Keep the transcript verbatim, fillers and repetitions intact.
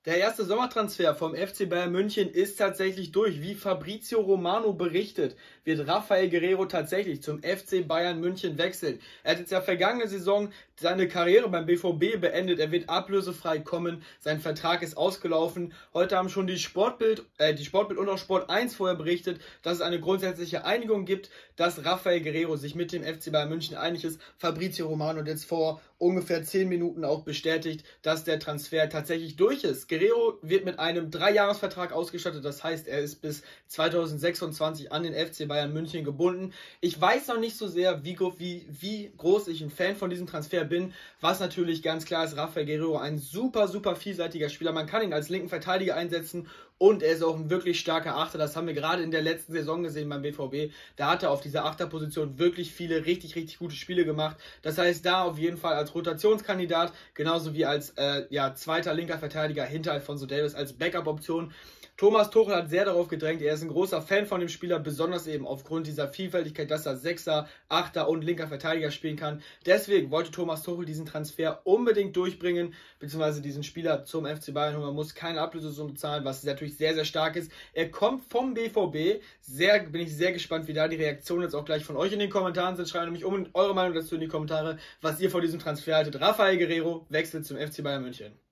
Der erste Sommertransfer vom F C Bayern München ist tatsächlich durch. Wie Fabrizio Romano berichtet, wird Rafael Guerreiro tatsächlich zum F C Bayern München wechseln. Er hat jetzt ja vergangene Saison seine Karriere beim B V B beendet. Er wird ablösefrei kommen. Sein Vertrag ist ausgelaufen. Heute haben schon die Sportbild, äh, die Sportbild und auch Sport eins vorher berichtet, dass es eine grundsätzliche Einigung gibt, dass Rafael Guerreiro sich mit dem F C Bayern München einig ist. Fabrizio Romano hat jetzt vor ungefähr zehn Minuten auch bestätigt, dass der Transfer tatsächlich durch ist. Guerreiro wird mit einem Dreijahresvertrag ausgestattet, das heißt, er ist bis zweitausendsechsundzwanzig an den F C Bayern München gebunden. Ich weiß noch nicht so sehr, wie, wie, wie groß ich ein Fan von diesem Transfer bin, was natürlich ganz klar ist, Rafael Guerreiro ein super, super vielseitiger Spieler. Man kann ihn als linken Verteidiger einsetzen und er ist auch ein wirklich starker Achter. Das haben wir gerade in der letzten Saison gesehen beim B V B. Da hat er auf dieser Achterposition wirklich viele richtig, richtig gute Spiele gemacht. Das heißt, da auf jeden Fall als Rotationskandidat, genauso wie als äh, ja, zweiter linker Verteidiger hinter Alphonso Davies als Backup-Option. Thomas Tuchel hat sehr darauf gedrängt, er ist ein großer Fan von dem Spieler, besonders eben aufgrund dieser Vielfältigkeit, dass er Sechser, Achter und linker Verteidiger spielen kann. Deswegen wollte Thomas Tuchel diesen Transfer unbedingt durchbringen, beziehungsweise diesen Spieler zum F C Bayern holen. Man muss keine Ablösesumme zahlen, was natürlich sehr, sehr stark ist. Er kommt vom B V B. Sehr, bin ich sehr gespannt, wie da die Reaktionen jetzt auch gleich von euch in den Kommentaren sind. Schreibt nämlich um eure Meinung dazu in die Kommentare, was ihr von diesem Transfer haltet. Rafael Guerreiro wechselt zum F C Bayern München.